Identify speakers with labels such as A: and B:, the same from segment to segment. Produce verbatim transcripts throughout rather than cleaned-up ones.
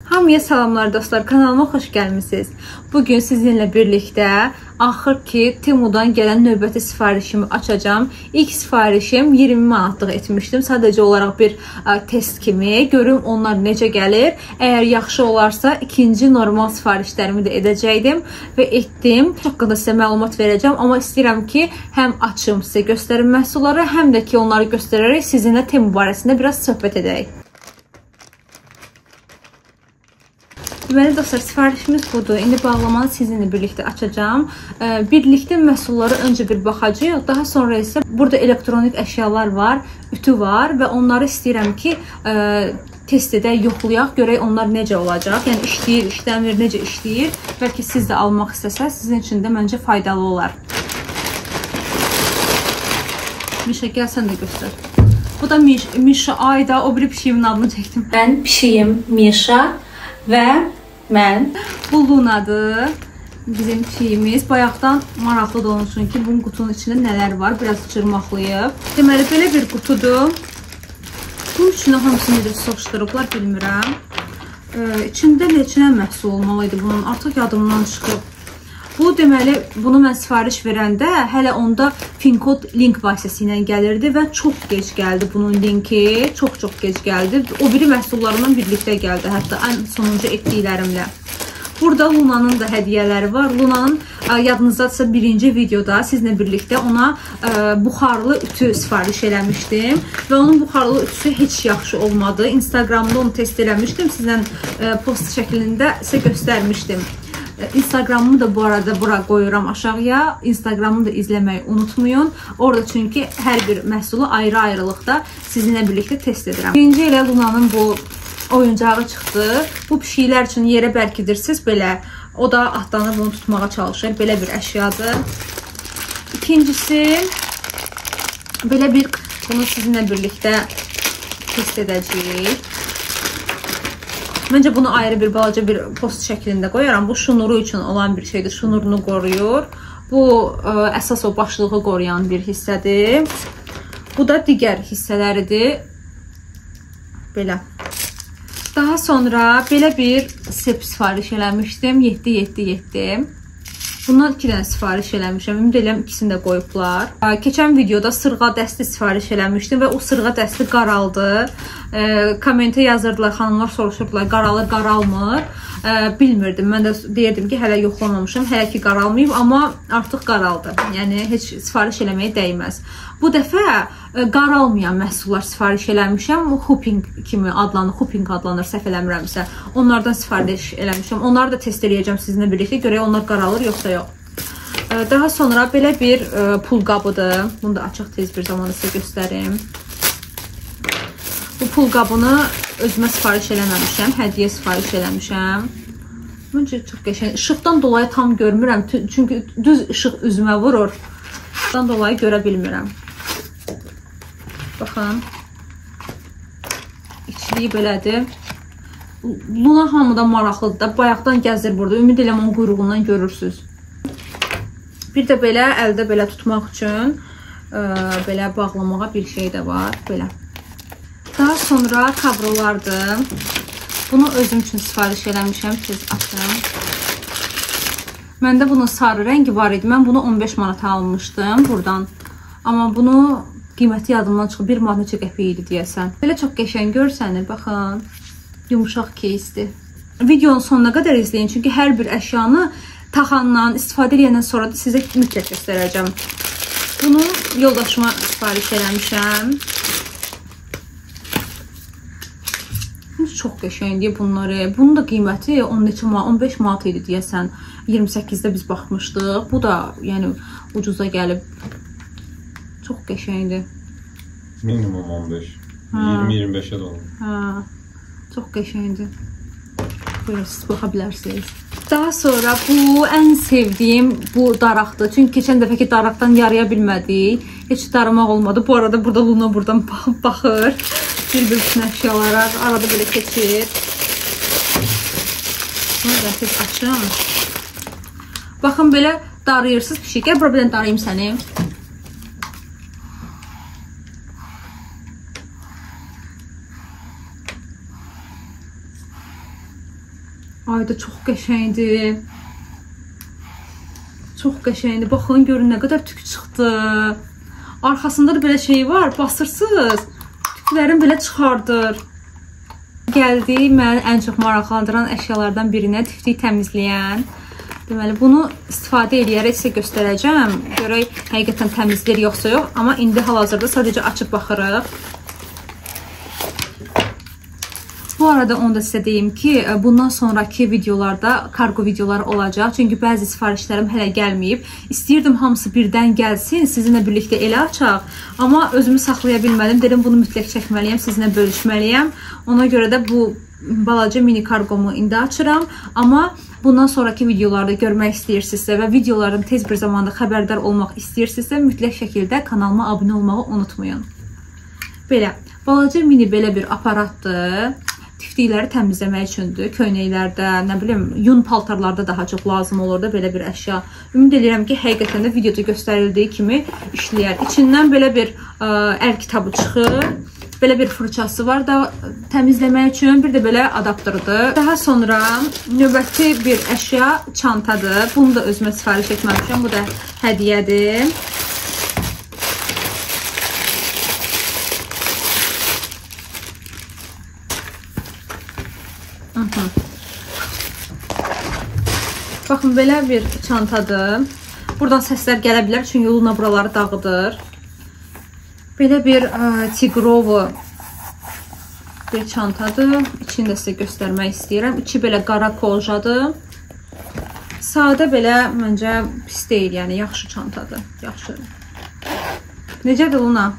A: Hamıya salamlar dostlar, kanalıma xoş gəlmisiniz. Bugün sizinlə birlikdə axır ki Temudan gələn növbəti sifarişimi açacağım. İlk sifarişim iyirmi manatlıq etmişdim. Sadəcə olaraq bir ə, test kimi. Görüm onlar necə gəlir. Əgər yaxşı olarsa ikinci normal sifarişlərimi də edəcəkdim və etdim. Haqqında sizə məlumat verəcəm. Amma istəyirəm ki həm açım sizə göstərim məhsulları, həm də ki onları göstərərək sizinlə Temu barəsində biraz söhbət edək. Deməli dostlar, sifarişimiz budur. İndi bağlamanı sizinlə birlikdə açacağım. Birlikdə məhsulları öncə bir baxacağıq. Daha sonra isə burada elektronik əşyalar var, ütü var və onları istəyirəm ki test edək, yoxlayaq, görək onlar necə olacaq. Yəni işləyir, işləmir, necə işləyir. Bəlkə siz də almaq istəsəz, sizin üçün də məncə faydalı olar. Mişa, gəl sən də göstər. Bu da Mişa, ayda o biri pişiyimin adını çəkdim. Mən pişiyim Mişa və mən, bu Lunadır, bizim pişiyimiz. Bayaqdan maraqlı da olsun ki, bunun qutunun içində nələr var, biraz cırmaqlayıb. Deməli, belə bir qutudur. Bunun içində hamısını necə soxuşdurublar, bilmirəm. Ee, içində neçə məhsul olmalıydı bunun, artıq yadımdan çıxıb. Bu, deməli, bunu mən sifariş verəndə hələ onda Finkod link vasitəsilə gəlirdi və çox gec gəldi bunun linki. Çox-çox gec gəldi. O biri məhsullarından birlikdə gəldi, hətta ən sonuncu etdiklərimlə. Burada Luna'nın da hədiyyələri var. Luna'nın yadınızdadsa birinci videoda sizlə birlikdə ona ə, buxarlı ütü sifariş eləmişdim. Və onun buxarlı ütüsü heç yaxşı olmadı. Instagramda onu test eləmişdim. Sizlə ə, post şəklində sizə göstərmişdim. Instagramımı da bu arada bura qoyuram aşağıya. Instagramımı da izləməyi unutmayın. Orada çünki hər bir məhsulu ayrı-ayrılıqda sizinlə birlikdə test edirəm. Birinci elə Luna'nın bu oyuncağı çıxdı. Bu pişiklər üçün yerə bərkidirsiniz belə. O da atlanır, bunu tutmağa çalışır. Belə bir əşyadır. İkincisi, belə bir, bunu sizinlə birlikdə test edəcəyik. Məncə bunu ayrı bir balaca bir post şəklində qoyaram. Bu şunuru üçün olan bir şeydir. Şunurunu qoruyur. Bu ə, əsas o başlığı qoruyan bir hissədir. Bu da digər hissələridir. Belə. Daha sonra belə bir sep sifariş eləmişdim. yeddi yeddi yeddi. Bundan iki dənə sifariş eləmişəm. Ümid edirəm ikisini də qoyublar. Keçən videoda sırğa dəsti sifariş eləmişdim və o sırğa dəsti qaraldı. Kommentə yazırdılar, xanımlar soruşurdular, qaralır, qaralmır. Bilmirdim. Mən də deyirdim ki, hələ yoxlamamışam. Hələ ki qaralmayıb, amma artıq qaraldı. Yəni heç sifariş eləməyə dəyməz. Bu dəfə qaralmayan məhsullar sifariş eləmişəm. Hooping kimi adlanır, hooping adlanır, səhv eləmirəmsə. Onlardan sifariş eləmişəm. Onları da test eləyəcəm sizinlə birlikdə. Görək onlar qaralır, yoxsa yox. Daha sonra belə bir pul qabıdır. Bunu da açıq tez bir zamanda sizə göstərim. Bu pul qabını özümə sifariş eləməmişəm. Hədiyyə sifariş eləmişəm. Məncə çox qəşəng. İşıqdan dolayı tam görmürəm. Çünki düz işıq üzümə vurur. İşıqdan dolayı görə bilmirəm. Baxın. İçliyi belədir. Luna hamıdan maraqlıdır da. Bayaqdan gəzir burada. Ümid edirəm onun quyruğundan görürsünüz. Bir də belə əldə belə tutmaq üçün ə, belə bağlamağa bir şey də var. Belə. Daha sonra kabrolardır. Bunu özüm üçün sifariş eləmişəm. Tez açım. Məndə bunun sarı rəngi var idi. Mən bunu on beş manata almışdım buradan. Amma bunu qiyməti yadımdan çıxıb. bir manat neçə qəpik idi deyəsən. Belə çox qəşəng görsənir. Baxın. Yumuşaq keysdir. Videonun sonuna qədər izləyin. Çünki hər bir əşyanı taxandan, istifadə edəndən sonra da sizə mütləq göstərəcəm. Bunu yoldaşıma sifariş eləmişəm. Çox qəşəngdir bunları. Bunun da qiyməti on neçə manat, on beş manat idi deyəsən. iyirmi səkkizdə biz baxmışdıq. Bu da yəni ucuza gəlib. Çox qəşəngdir.
B: Minimum on beş. iyirmi iyirmi beşə də olur.
A: Hə. Çox qəşəngdir. Buyurun, siz baxa bilərsiniz. Daha sonra bu ən sevdiyim bu daraqdır. Çünki keçən dəfəki daraqdan yarıya bilmədik. Heç daramaq olmadı. Bu arada burada Luna buradan baxır. Bir-bir bütün əşyalara arada belə keçir. Bunu da tez açım. Baxın, belə darayırsınız pişik. Gəl, bura bilən darayım səni. Ayda çox qəşəngdir. Çox qəşəngdir. Baxın, görün nə qədər tük çıxdı. Arxasında da belə şey var. Basırsınız, tüklərin belə çıxardır. Gəldi məni ən çox maraqlandıran əşyalardan birinə, tiftik təmizləyən. Deməli, bunu istifadə edərək sizə göstərəcəm. Görək, həqiqətən təmizlir yoxsa yox. Amma indi hal-hazırda sadəcə açıb baxırıq. Bu arada onu da sizə deyim ki, bundan sonraki videolarda kargo videoları olacaq. Çünki bəzi sifarişlərim hələ gəlməyib. İstəyirdim hamısı birdən gəlsin, sizinlə birlikdə elə açaq. Amma özümü saxlaya bilmədim. Dedim, bunu mütləq çəkməliyəm, sizinlə bölüşməliyəm. Ona görə də bu balaca mini kargomu indi açıram. Amma bundan sonraki videolarda görmək istəyirsinizsə və videoların tez bir zamanda xəbərdar olmaq istəyirsinizsə, mütləq şəkildə kanalıma abunə olmağı unutmayın. Belə, balaca mini belə bir aparatdır. Tiftikləri təmizləmək üçündür. Köynəklərdə, nə bilim, yun paltarlarda daha çox lazım olur da belə bir əşya. Ümid edirəm ki, həqiqətən də videoda göstərildiyi kimi işləyər. İçindən belə bir ə, əl kitabı çıxır. Belə bir fırçası var da təmizləmək üçün. Bir də belə adaptırdır. Daha sonra növbəti bir əşya çantadır. Bunu da özümə sifariş etməmişəm. Bu da hədiyyədir. Baxın, belə bir çantadır. Buradan səslər gələ bilər, çünki Luna buraları dağıdır. Belə bir ə, tigrovu bir çantadır. İçini də sizə göstərmək istəyirəm. İçi belə qara koljadır. Sadə belə, məncə pis deyil, yəni yaxşı çantadır. Yaxşı. Necədir Luna?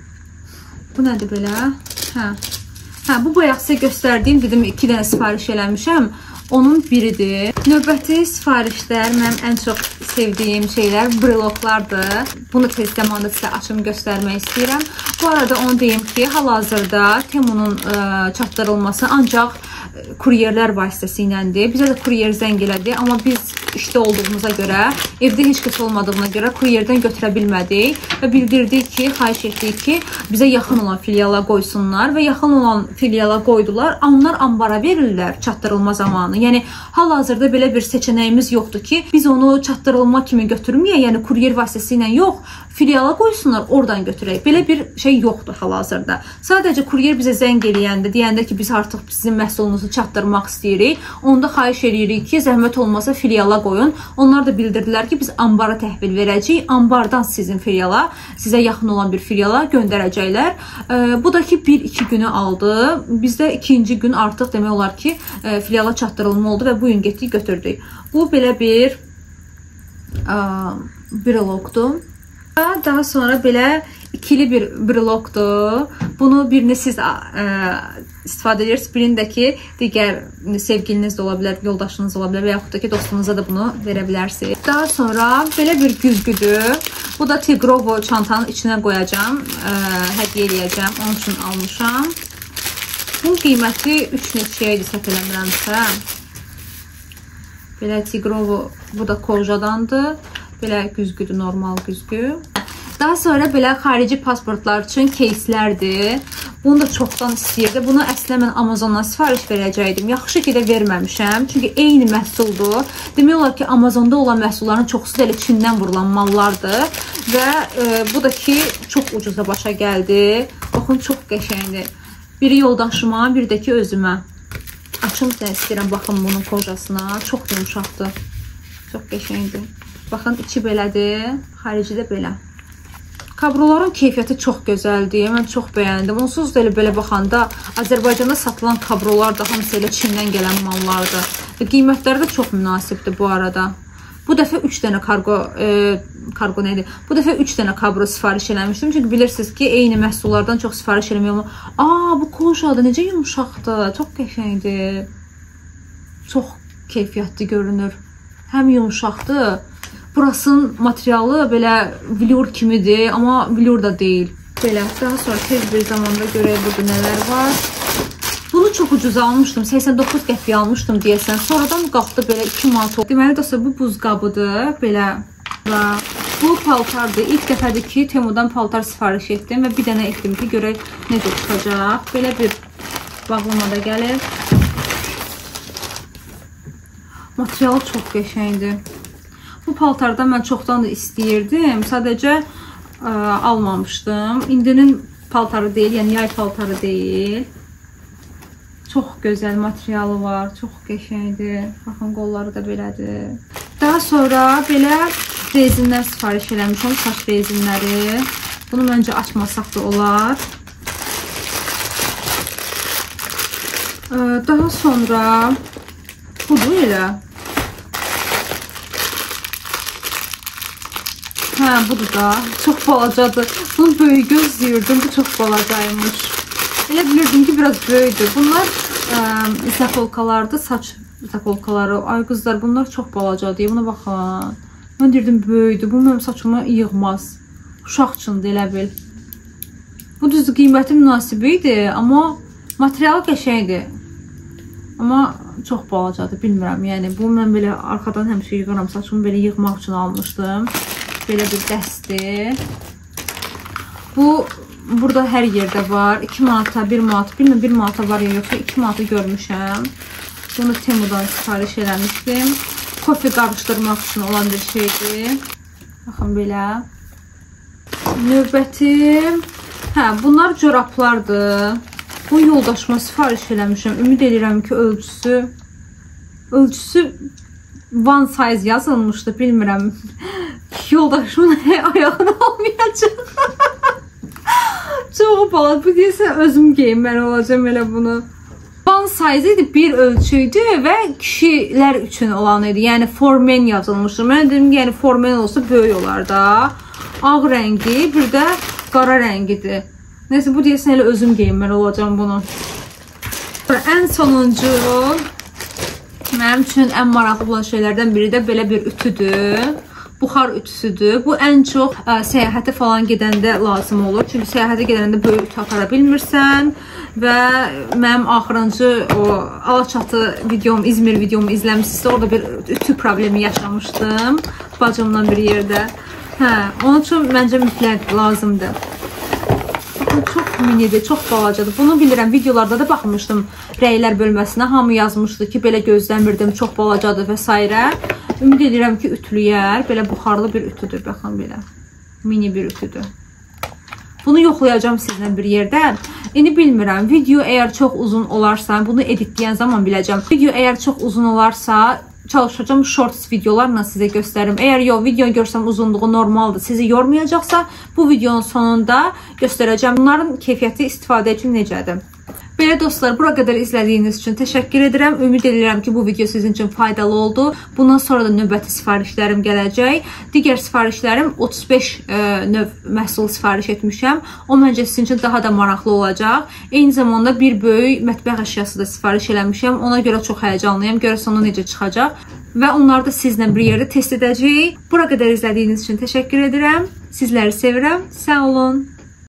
A: Bu nədir belə? Hə. Hə, bu bayaq sizə göstərdiyim, dedim, iki dənə sifariş eləmişəm. Onun biridir. Növbəti sifarişlər, mənim ən çox sevdiyim şeylər breloklardır. Bunu tez zamanda sizə açım göstərmək istəyirəm. Bu arada onu deyim ki, hal-hazırda Temunun ə, çatdırılması ancaq kuryerlər vasitəsiyləndir. Bizə də kuryer zəng elədi, amma biz işdə olduğumuza görə, evdə heç kəs olmadığına görə kuryerdən götürə bilmədik və bildirdik ki, xahiş etdik ki, bizə yaxın olan filiala qoysunlar və yaxın olan filiala qoydular. Onlar ambara verirlər çatdırılma zamanı. Yəni, hal-hazırda belə bir seçənəyimiz yoxdur ki, biz onu çatdırılma kimi götürməyək, yəni kuryer vasitəsilə yox, filiala qoysunlar, oradan götürək. Belə bir şey yoxdur hal-hazırda. Sadəcə kuryer bizə zəng eləyəndə, deyəndə ki, biz artıq sizin məhsulunuzu çatdırmaq istəyirik. Onda xahiş edirik ki, zəhmət olmasa filiala qoyun. Onlar da bildirdilər ki, biz ambara təhvil verəcəyik. Ambardan sizin filiala, sizə yaxın olan bir filiala göndərəcəklər. E, bu da ki, bir iki günü aldı. Bizdə ikinci gün artıq demək olar ki, e, filiala çatdırılma oldu və bu gün getdik, götürdük. Bu belə bir e, brelokdur. Daha sonra belə ikili bir brelokdur. Bunu birini siz ə, istifadə edirsiniz. Birindəki digər sevgiliniz də ola bilər, yoldaşınız ola bilər və yaxud da ki, dostunuza da bunu verə bilərsiniz. Daha sonra belə bir güzgüdür. Bu da tigrovo çantanın içinə qoyacağım, ə, hədiyyə eləyəcəm. Onun üçün almışam. Bunun qiyməti üç neçəyə idi, səhv eləmirəmsə. Belə tigrovo, bu da koljadandır. Belə güzgüdür, normal güzgü. Daha sonra belə xarici pasportlar üçün keyslərdir. Bunu da çoxdan istəyirdi. Bunu əslində mən Amazondan sifariş verəcəkdim. Yaxşı ki də verməmişəm. Çünki eyni məhsuldur. Demək olar ki, Amazonda olan məhsulların çoxsu da elə Çindən vurulan mallardır. Və e, bu da ki, çox ucuza başa gəldi. Baxın, çox qəşəngdir. Biri yoldaşıma, bir də ki, özümə. Açım sizə istəyirəm, baxın bunun kojasına. Çox yumuşaqdır. Çox qəşəngdir. Baxın, içi belədir, xarici də belə. Kabroların keyfiyyəti çox gözəldir, mən çox bəyəndim. Onsuz da elə belə baxanda Azərbaycanda satılan kabrolar da hamısı elə Çindən gələn mallardır. Və qiymətləri də çox münasibdir bu arada. Bu dəfə üç dənə kargo, e, kargo neydi? Bu dəfə üç dənə kabro sifariş eləmişdim. Çünki bilirsiniz ki, eyni məhsullardan çox sifariş eləməyəm. Aa, bu kojadır, necə yumuşaqdır, çox qəşəngdir. Çox keyfiyyətli görünür. Həm yumuşaqdır. Burasının materialı belə vilur kimidir, amma vilur da deyil. Belə, daha sonra tez bir zamanda görək burada nələr var. Bunu çox ucuz almışdım, səksən doqquz qəpiyə almışdım deyəsən. Sonradan qalxdı belə iki manat oldu. Deməli dostlar, bu buzqabıdır, belə. Bu paltardır. İlk dəfədir ki, Temudan paltar sifariş etdim və bir dənə etdim ki, görək necə çıxacaq. Belə bir bağlamada gəlir. Materialı çox qəşəngdir. Bu paltardan mən çoxdan da istəyirdim. Sadəcə ə, almamışdım. İndinin paltarı deyil, yəni yay paltarı deyil. Çox gözəl materialı var, çox qəşəngdir. Baxın, qolları da belədir. Daha sonra belə rezinlər sifariş eləmişəm, saç rezinləri. Bunu məncə açmasaq da olar. Daha sonra budur elə. Hə, budur da. Çox balacadır. Bunu böyük gözləyirdim. Bu çox balacaymış. Elə bilirdim ki, biraz böyükdür. Bunlar ə, zapolkalardır. Saç zapolkaları. Ay qızlar, bunlar çox balacadır. Buna baxın. Mən deyirdim böyükdür. Bu mənim saçımı yığmaz. Uşaq üçündür, elə bil. Bu düzdür, qiyməti münasibi idi. Amma materialı qəşəngdir. Amma çox balacadır, bilmirəm. Yəni, bu mən belə arxadan həmişə yığıram. Saçımı belə yığmaq üçün almışdım. Belə bir dəstir. Bu, burada hər yerdə var. iki manata, bir manata, bilmirəm, bir manata var ya, yoxsa iki manata görmüşəm. Bunu Temu'dan sifariş eləmişdim. Kofe qarışdırmaq üçün olan bir şeydir. Baxın, belə. Növbəti. Hə, bunlar corablardır. Bu yoldaşıma sifariş eləmişəm. Ümid edirəm ki, ölçüsü ölçüsü one size yazılmışdı, bilmirəm. Yoldaşımın ayağını olmayacaq. Çox balaca. Bu deyəsə özüm geyinməli olacağım elə bunu. One size idi, bir ölçüydü və kişilər üçün olan idi. Yəni for men yazılmışdı. Mən dedim ki, yəni for men olsa böyük olar da. Ağ rəngi, bir də qara rəngidir. Neyse, bu deyəsən elə özüm geyinməli olacağım bunu. Ən sonuncu, mənim üçün ən maraqlı olan şeylərdən biri də belə bir ütüdür. Buxar ütüsüdür. Bu ən çox ə, səyahətə falan gedəndə lazım olur. Çünki səyahətə gedəndə böyük ütü apara bilmirsən. Və mənim axırıncı o Alaçatı videom, İzmir videomu izləmişsinizsə, orada bir ütü problemi yaşamışdım. Bacımla bir yerdə. Hə, onun üçün məncə mütləq lazımdır. Çox minidir, çox balacadır. Bunu bilirəm, videolarda da baxmışdım rəylər bölməsinə. Hamı yazmışdı ki, belə gözləmirdim, çox balacadır və s. Ümid edirəm ki, ütülüyər. Belə buxarlı bir ütüdür, baxın belə. Mini bir ütüdür. Bunu yoxlayacağım sizlə bir yerdə. İndi bilmirəm, video əgər çox uzun olarsa, bunu editləyən zaman biləcəm. Video əgər çox uzun olarsa, çalışacağım shorts videolarla sizə göstərim. Əgər yox, video görsəm uzunluğu normaldır, sizi yormayacaqsa, bu videonun sonunda göstərəcəm. Bunların keyfiyyəti istifadə üçün necədir? Belə dostlar, bura qədər izlədiyiniz üçün təşəkkür edirəm. Ümid edirəm ki, bu video sizin üçün faydalı oldu. Bundan sonra da növbəti sifarişlərim gələcək. Digər sifarişlərim otuz beş e, növ məhsul sifariş etmişəm. O məncə sizin üçün daha da maraqlı olacaq. Eyni zamanda bir böyük mətbəx əşyası da sifariş eləmişəm. Ona görə çox həyəcanlıyam. Görəsən o necə çıxacaq. Və onları da sizlə bir yerdə test edəcəyik. Bura qədər izlədiyiniz üçün təşəkkür edirəm. Sizləri sevirəm. Sağ olun.